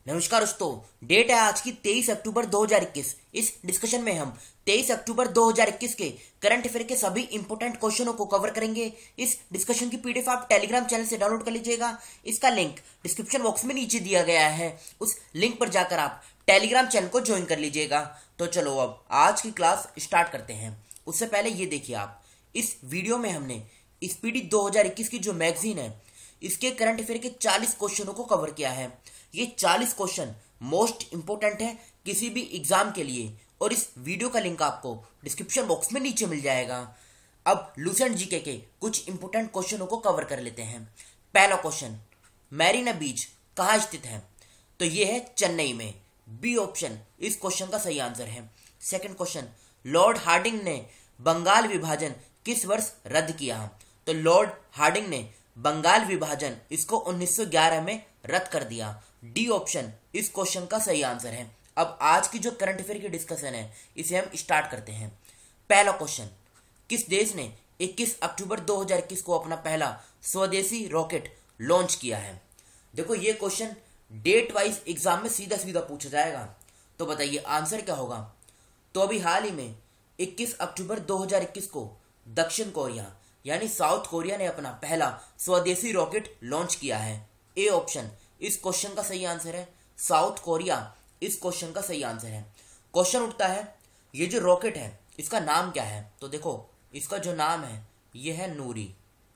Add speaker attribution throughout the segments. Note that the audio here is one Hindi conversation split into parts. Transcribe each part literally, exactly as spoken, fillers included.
Speaker 1: नमस्कार दोस्तों, डेट है आज की तेईस अक्टूबर दो हज़ार इक्कीस। इस डिस्कशन में हम तेईस अक्टूबर दो हज़ार इक्कीस के करंट अफेयर के सभी इंपॉर्टेंट क्वेश्चनों को कवर करेंगे। इस डिस्कशन की पीडीएफ आप टेलीग्राम चैनल से डाउनलोड कर लीजिएगा। इसका लिंक डिस्क्रिप्शन बॉक्स में नीचे दिया गया है, उस लिंक पर जाकर आप टेलीग्राम चैनल को ज्वाइन कर लीजिएगा। तो चलो अब आज की क्लास स्टार्ट करते हैं। उससे पहले ये देखिए, आप इस वीडियो में हमने स्पीडी दो हज़ार इक्कीस की जो मैगजीन है इसके करंट अफेयर के चालीस क्वेश्चनों को कवर किया है। ये चालीस क्वेश्चन मोस्ट इंपोर्टेंट है किसी भी एग्जाम के लिए, और इस वीडियो का लिंक आपको डिस्क्रिप्शन बॉक्स में नीचे मिल जाएगा। अब लूसेंट जीके के कुछ इंपोर्टेंट क्वेश्चनों को कवर कर लेते हैं। पहला क्वेश्चन, मैरीना बीच कहाँ स्थित है? तो ये है चेन्नई में। बी ऑप्शन इस क्वेश्चन का सही आंसर है। सेकंड क्वेश्चन, लॉर्ड हार्डिंग ने बंगाल विभाजन किस वर्ष रद्द किया? तो लॉर्ड हार्डिंग ने बंगाल विभाजन इसको उन्नीस सौ ग्यारह में रद्द कर दिया। डी ऑप्शन इस क्वेश्चन का सही आंसर है। अब आज की जो करंट अफेयर की डिस्कशन है इसे हम स्टार्ट करते हैं। पहला क्वेश्चन, किस देश ने इक्कीस अक्टूबर दो हज़ार इक्कीस को अपना पहला स्वदेशी रॉकेट लॉन्च किया है? देखो, ये क्वेश्चन डेट वाइज एग्जाम में सीधा सीधा पूछा जाएगा, तो बताइए आंसर क्या होगा? तो अभी हाल ही में इक्कीस अक्टूबर दो हज़ार इक्कीस को दक्षिण कोरिया यानी साउथ कोरिया ने अपना पहला स्वदेशी रॉकेट लॉन्च किया है। ए ऑप्शन इस क्वेश्चन का सही आंसर है। साउथ कोरिया इस क्वेश्चन का सही आंसर है। क्वेश्चन उठता है, ये जो रॉकेट है इसका नाम क्या है? तो देखो, इसका जो नाम है ये है नूरी।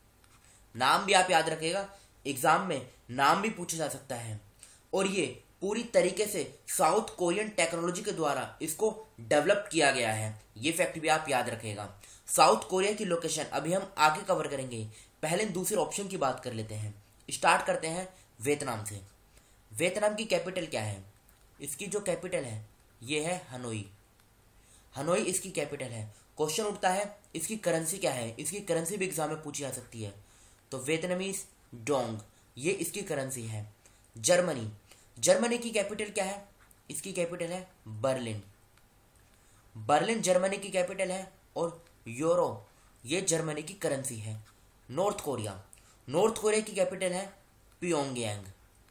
Speaker 1: नाम भी आप याद रखिएगा, एग्जाम में नाम भी पूछा जा सकता है। और ये पूरी तरीके से साउथ कोरियन टेक्नोलॉजी के द्वारा इसको डेवलप किया गया है। ये फैक्ट भी आप याद रखिएगा। साउथ कोरिया की लोकेशन अभी हम आगे कवर करेंगे। पहले दूसरे ऑप्शन की बात कर लेते हैं। स्टार्ट करते हैं वियतनाम से। वियतनाम की कैपिटल क्या है? इसकी जो कैपिटल है ये है हनोई। हनोई इसकी कैपिटल है। क्वेश्चन उठता है, इसकी करेंसी क्या है? इसकी करेंसी भी एग्जाम में पूछी जा सकती है। तो वियतनामीज डोंग ये इसकी करेंसी है। जर्मनी जर्मनी की कैपिटल क्या है? इसकी कैपिटल है बर्लिन। बर्लिन जर्मनी की कैपिटल है। और यूरो ये जर्मनी की करेंसी है। नॉर्थ कोरिया नॉर्थ कोरिया की कैपिटल है प्योंगयांग।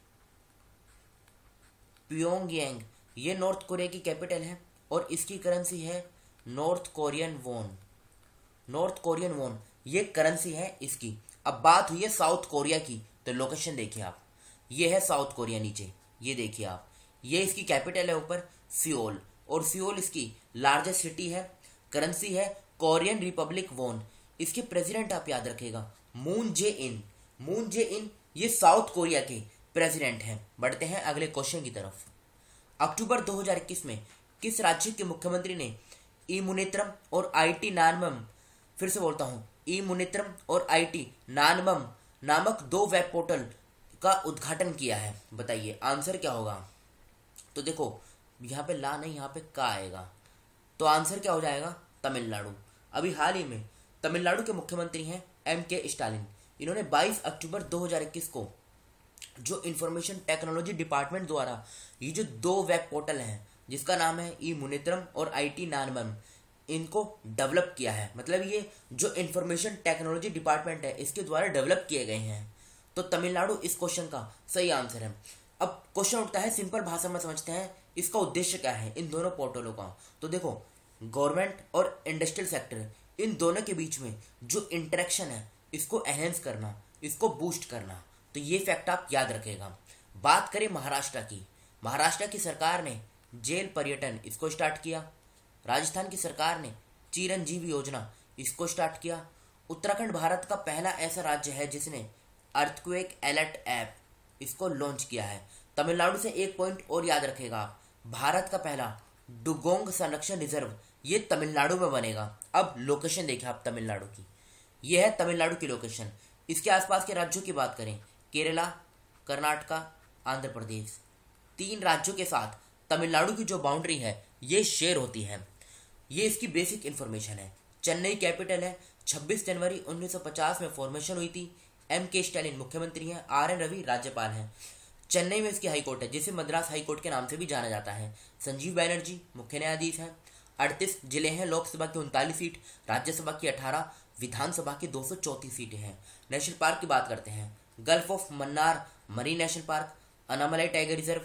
Speaker 1: प्योंगयांग ये नॉर्थ कोरिया की कैपिटल है और इसकी करेंसी है North Korean won. North Korean won ये करेंसी है इसकी। अब बात हुई है साउथ कोरिया की, तो लोकेशन देखिए आप, ये है साउथ कोरिया नीचे, ये देखिए आप, ये इसकी कैपिटल है ऊपर सियोल, और सियोल इसकी लार्जेस्ट सिटी है। करेंसी है कोरियन रिपब्लिक वॉन। इसके प्रेसिडेंट आप याद रखिएगा मून जे इन। मून जे इन ये साउथ कोरिया के प्रेसिडेंट हैं। बढ़ते हैं अगले क्वेश्चन की तरफ। अक्टूबर दो हज़ार इक्कीस में किस राज्य के मुख्यमंत्री ने ई मुनेत्रम और आईटी नानमम, फिर से बोलता हूं, ई मुनेत्रम और आईटी नानमम नामक दो वेब पोर्टल का उद्घाटन किया है? बताइए आंसर क्या होगा? तो देखो, यहाँ पे ला नहीं, यहाँ पे का आएगा, तो आंसर क्या हो जाएगा? तमिलनाडु। अभी हाल ही में तमिलनाडु के मुख्यमंत्री हैं एम के स्टालिन। इन्होंने बाईस अक्टूबर दो हज़ार इक्कीस को जो इंफॉर्मेशन टेक्नोलॉजी डिपार्टमेंट द्वारा ये जो दो वेब पोर्टल हैं जिसका नाम है ई मुनेत्रम और आईटी नानमम, इनको डेवलप किया है। मतलब ये जो इंफॉर्मेशन टेक्नोलॉजी डिपार्टमेंट है इसके द्वारा डेवलप किए गए हैं। तो तमिलनाडु इस क्वेश्चन का सही आंसर है। अब क्वेश्चन उठता है, सिंपल भाषा में समझते हैं इसका उद्देश्य क्या है इन दोनों पोर्टलों का। तो देखो, गवर्नमेंट और इंडस्ट्रियल सेक्टर इन दोनों के बीच में जो इंटरेक्शन है इसको एनहेंस करना, इसको बूस्ट करना, तो ये फैक्ट आप याद रखेगा। बात करें महाराष्ट्र की, महाराष्ट्र की सरकार ने जेल पर्यटन इसको स्टार्ट किया। राजस्थान की सरकार ने चिरंजीवी योजना इसको स्टार्ट किया। उत्तराखंड भारत का पहला ऐसा राज्य है जिसने अर्थक्वेक अलर्ट ऐप इसको लॉन्च किया है। तमिलनाडु से एक पॉइंट और याद रखेगा, भारत का पहला डुगोंग संरक्षण रिजर्व ये तमिलनाडु में बनेगा। अब लोकेशन देखिए आप तमिलनाडु की, ये है तमिलनाडु की लोकेशन। इसके आसपास के राज्यों की बात करें, केरला, कर्नाटका, आंध्र प्रदेश, तीन राज्यों के साथ तमिलनाडु की जो बाउंड्री है ये शेयर होती है। ये इसकी बेसिक इंफॉर्मेशन है। चेन्नई कैपिटल है। छब्बीस जनवरी उन्नीस सौ पचास में फॉर्मेशन हुई थी। एम के स्टालिन मुख्यमंत्री हैं, आर एन रवि राज्यपाल हैं। चेन्नई में इसकी हाईकोर्ट है जिसे मद्रास हाईकोर्ट के नाम से भी जाना जाता है। संजीव बैनर्जी मुख्य न्यायाधीश हैं। अड़तीस जिले हैं, लोकसभा की उनतालीस सीट, राज्यसभा की अठारह, विधानसभा की दो सौ चौंतीस सीटें हैं। नेशनल पार्क की बात करते हैं, Gulf of Mannar marine national park, Anamalai tiger reserve,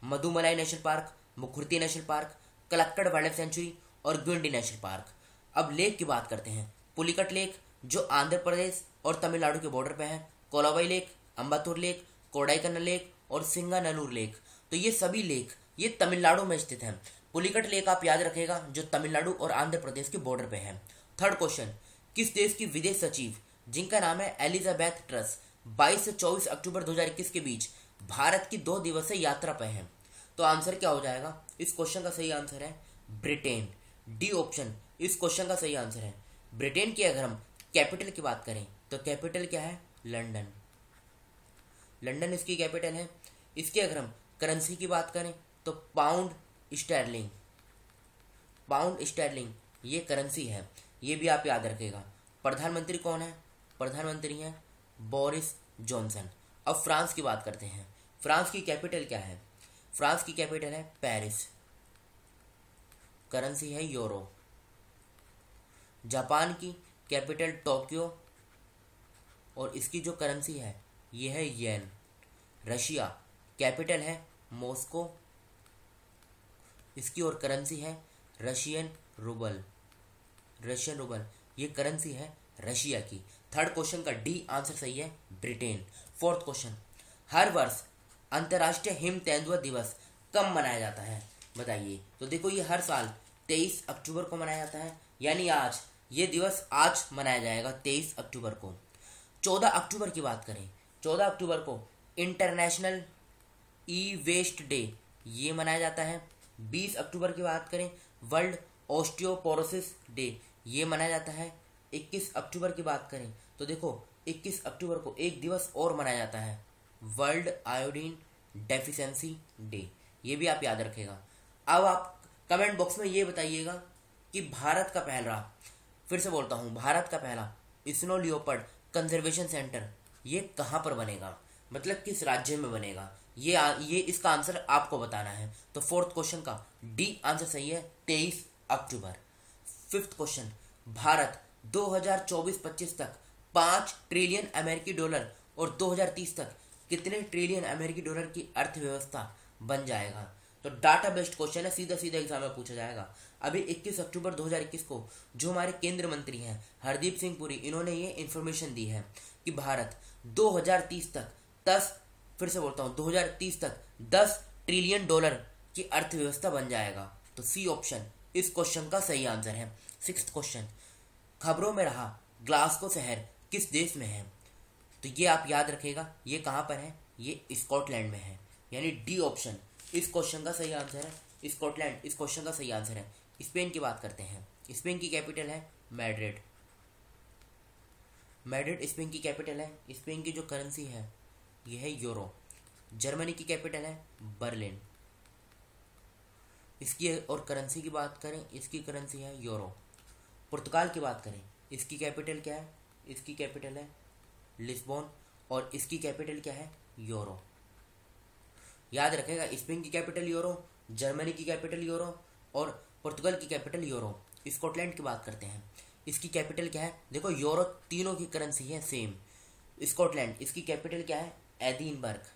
Speaker 1: Mudumalai national park, Mukurthi national park, Kalakkad wildlife sanctuary और गिंडी नेशनल पार्क। अब लेक की बात करते हैं। पुलिकट लेक जो आंध्र प्रदेश और तमिलनाडु के बॉर्डर पे है, Kolavai lake, Ambattur lake, Kodaikanal lake और सिंगानल्लूर लेक। तो ये सभी लेक ये तमिलनाडु में स्थित हैं। पुलिकट लेक आप याद रखेगा जो तमिलनाडु और आंध्र प्रदेश के बॉर्डर पे है। थर्ड क्वेश्चन, किस देश की विदेश सचिव जिनका नाम है एलिजाबेथ ट्रस बाईस से चौबीस अक्टूबर दो हज़ार इक्कीस के बीच भारत की दो दिवसीय यात्रा पे है? तो आंसर क्या हो जाएगा? इस क्वेश्चन का सही आंसर है ब्रिटेन। डी ऑप्शन इस क्वेश्चन का सही आंसर है। ब्रिटेन की अगर हम कैपिटल की बात करें तो कैपिटल क्या है? लंदन। लंदन इसकी कैपिटल है। इसकी अगर हम करेंसी की बात करें तो पाउंड स्टर्लिंग। पाउंड स्टर्लिंग ये करेंसी है, ये भी आप याद रखेगा। प्रधानमंत्री कौन है? प्रधानमंत्री हैं बोरिस जॉनसन। अब फ्रांस की बात करते हैं। फ्रांस की कैपिटल क्या है? फ्रांस की कैपिटल है पेरिस। करेंसी है यूरो। जापान की कैपिटल टोक्यो और इसकी जो करेंसी है ये है येन। रशिया कैपिटल है मॉस्को, इसकी और करेंसी है रशियन रूबल। रशियन रूबल ये करेंसी है रशिया की। थर्ड क्वेश्चन का डी आंसर सही है ब्रिटेन। फोर्थ क्वेश्चन, हर वर्ष अंतर्राष्ट्रीय हिम तेंदुआ दिवस कब मनाया जाता है? बताइए। तो देखो ये हर साल तेईस अक्टूबर को मनाया जाता है, यानी आज ये दिवस आज मनाया जाएगा तेईस अक्टूबर को। चौदह अक्टूबर की बात करें, चौदह अक्टूबर को इंटरनेशनल ई वेस्ट डे ये मनाया जाता है। बीस अक्टूबर की बात करें वर्ल्ड ऑस्टियोपोरोसिस डे ये मनाया जाता है। इक्कीस अक्टूबर की बात करें तो देखो इक्कीस अक्टूबर को एक दिवस और मनाया जाता है वर्ल्ड आयोडीन डेफिशिएंसी डे, ये भी आप याद रखेगा। अब आप कमेंट बॉक्स में ये बताइएगा कि भारत का पहला, फिर से बोलता हूँ, भारत का पहला स्नो लियोपर्ड कंजर्वेशन सेंटर ये कहाँ पर बनेगा, मतलब किस राज्य में बनेगा? ये आ, ये इसका आंसर आपको बताना है। तो फोर्थ क्वेश्चन का डी आंसर सही है तेईस अक्टूबर। फिफ्थ क्वेश्चन, भारत दो हज़ार चौबीस पच्चीस तक पाँच ट्रिलियन अमेरिकी डॉलर और दो हज़ार तीस तक कितने ट्रिलियन अमेरिकी डॉलर की अर्थव्यवस्था बन जाएगा? तो डाटा बेस्ड क्वेश्चन है, सीधा सीधा एग्जाम में पूछा जाएगा। अभी इक्कीस अक्टूबर दो हज़ार इक्कीस को जो हमारे केंद्र मंत्री हैं हरदीप सिंह पुरी, इन्होंने ये इन्फॉर्मेशन दी है कि भारत दो हज़ार तीस तक दस फिर से बोलता हूँ दो हज़ार तीस तक दस ट्रिलियन डॉलर की अर्थव्यवस्था बन जाएगा। तो सी ऑप्शन इस क्वेश्चन का सही आंसर है। सिक्स्थ क्वेश्चन, खबरों में रहा ग्लासगो शहर किस देश में है? तो ये आप याद रखेगा, ये कहाँ पर है? ये स्कॉटलैंड में है, यानी डी ऑप्शन इस क्वेश्चन का सही आंसर है। स्कॉटलैंड इस क्वेश्चन का सही आंसर है। स्पेन की बात करते हैं। स्पेन की कैपिटल है मैड्रिड। मैड्रिड स्पेन की कैपिटल है। स्पेन की जो करेंसी है ये है यूरो। जर्मनी की कैपिटल है बर्लिन। इसकी और करेंसी की बात करें, इसकी करेंसी है यूरो। पुर्तगाल की बात करें, इसकी कैपिटल क्या है? इसकी कैपिटल है लिस्बोन और इसकी कैपिटल क्या है? यूरो। याद रखेगा, स्पेन की कैपिटल यूरो, जर्मनी की कैपिटल यूरो और पुर्तगाल की कैपिटल यूरो। स्कॉटलैंड की बात करते हैं, इसकी कैपिटल क्या है? देखो यूरो तीनों की करेंसी है सेम। स्कॉटलैंड इसकी कैपिटल क्या है? एडिनबर्ग।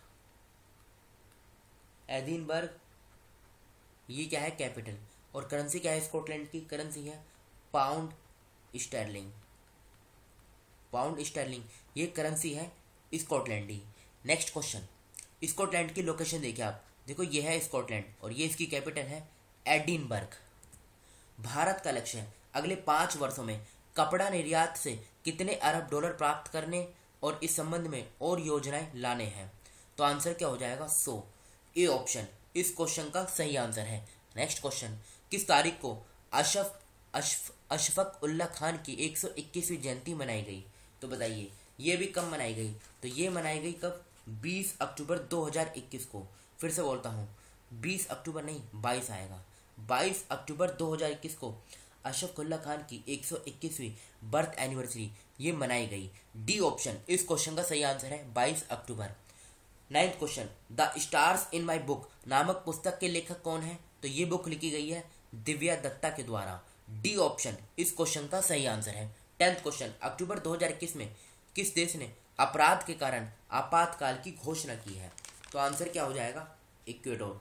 Speaker 1: एडिनबर्ग ये क्या है? कैपिटल। और करेंसी क्या है स्कॉटलैंड की? करेंसी है पाउंड स्टर्लिंग। पाउंड स्टर्लिंग ये करेंसी है स्कॉटलैंड। नेक्स्ट क्वेश्चन, स्कॉटलैंड की लोकेशन देखिए आप। देखो ये है स्कॉटलैंड और ये इसकी कैपिटल है एडिनबर्ग। भारत का लक्ष्य है अगले पाँच वर्षों में कपड़ा निर्यात से कितने अरब डॉलर प्राप्त करने और इस संबंध में और योजनाएं लाने हैं? तो आंसर क्या हो जाएगा? सौ। ए ऑप्शन इस क्वेश्चन का सही आंसर है। नेक्स्ट क्वेश्चन, किस तारीख को अशफ अशफ अशफक उल्ला खान की एक सौ इक्कीसवीं जयंती मनाई गई? तो बताइए ये भी कब मनाई गई? तो ये मनाई गई कब? बीस अक्टूबर दो हज़ार इक्कीस को। फिर से बोलता हूँ, बीस अक्टूबर नहीं बाईस आएगा। बाईस अक्टूबर दो हज़ार इक्कीस को अशफक उल्ला खान की एक सौ इक्कीसवीं बर्थ एनिवर्सरी ये मनाई गई। डी ऑप्शन इस क्वेश्चन का सही आंसर है बाईस अक्टूबर। Ninth question, the stars in my book नामक पुस्तक के लेखक कौन है? तो ये बुक लिखी गई है दिव्या दत्ता के द्वारा। डी ऑप्शन इस क्वेश्चन का सही आंसर है। टेंथ क्वेश्चन, अक्टूबर दो हज़ार इक्कीस में किस देश ने अपराध के कारण आपातकाल की घोषणा की है? तो आंसर क्या हो जाएगा? इक्वेडोर।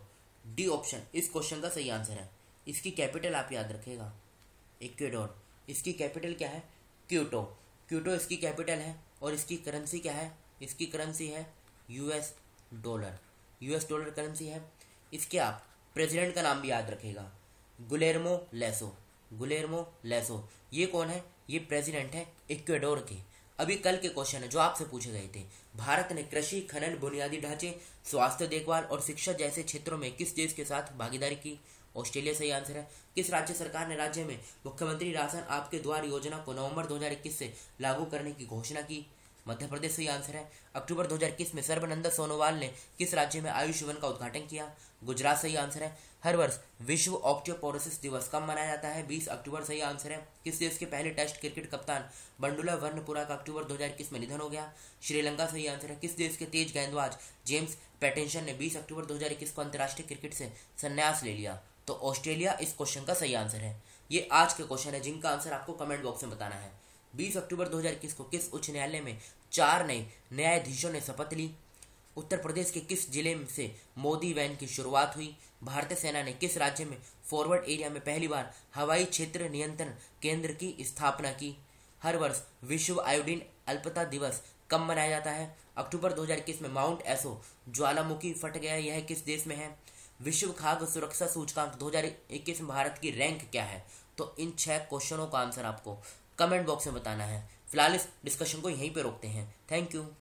Speaker 1: डी ऑप्शन इस क्वेश्चन का सही आंसर है। इसकी कैपिटल आप याद रखेगा, इक्वेडोर। इसकी कैपिटल क्या है? क्योटो। क्योटो इसकी कैपिटल है। और इसकी करेंसी क्या है? इसकी करेंसी है US dollar. US dollar currency है। इसके आप प्रेसिडेंट का नाम भी याद रखेगा, गुलेर्मो लेसो। गुलेर्मो लेसो ये कौन है? ये प्रेसिडेंट है इक्वेडोर के। अभी कल के क्वेश्चन है जो आपसे पूछे गए थे, भारत ने कृषि, खनन, बुनियादी ढांचे, स्वास्थ्य देखभाल और शिक्षा जैसे क्षेत्रों में किस देश के साथ भागीदारी की? ऑस्ट्रेलिया सही आंसर है। किस राज्य सरकार ने राज्य में मुख्यमंत्री राशन आपके द्वार योजना को नवंबर दो हज़ार इक्कीस से लागू करने की घोषणा की? मध्य प्रदेश सही आंसर है। अक्टूबर दो हज़ार इक्कीस में सर्बानंद सोनोवाल ने किस राज्य में आयुष वन का उद्घाटन किया? गुजरात सही आंसर है। हर वर्ष विश्व ऑस्टियोपोरोसिस दिवस कब मनाया जाता है? बीस अक्टूबर सही आंसर है। किस देश के पहले टेस्ट क्रिकेट कप्तान बंडुला वर्नपुरा का अक्टूबर दो हज़ार इक्कीस में निधन हो गया? श्रीलंका सही आंसर है। किस देश के तेज गेंदबाज जेम्स पैटिंसन ने बीस अक्टूबर दो हज़ार इक्कीस को अंतर्राष्ट्रीय क्रिकेट से संन्यास ले लिया? तो ऑस्ट्रेलिया इस क्वेश्चन का सही आंसर है। ये आज के क्वेश्चन है जिनका आंसर आपको कमेंट बॉक्स में बताना है। बीस अक्टूबर दो हज़ार इक्कीस को किस उच्च न्यायालय में चार नए न्यायाधीशों ने शपथ ली? उत्तर प्रदेश के किस जिले से मोदी वैन की शुरुआत हुई? भारतीय सेना ने किस राज्य में फॉरवर्ड एरिया में पहली बार हवाई क्षेत्र नियंत्रण केंद्र की स्थापना की? हर वर्ष विश्व आयोडीन अल्पता दिवस कब मनाया जाता है? अक्टूबर दो हज़ार इक्कीस में माउंट एसो ज्वालामुखी फट गया, यह किस देश में है? विश्व खाद्य सुरक्षा सूचकांक दो हज़ार इक्कीस में भारत की रैंक क्या है? तो इन छह क्वेश्चनों का आंसर आपको कमेंट बॉक्स में बताना है। फिलहाल इस डिस्कशन को यहीं पे रोकते हैं। Thank you.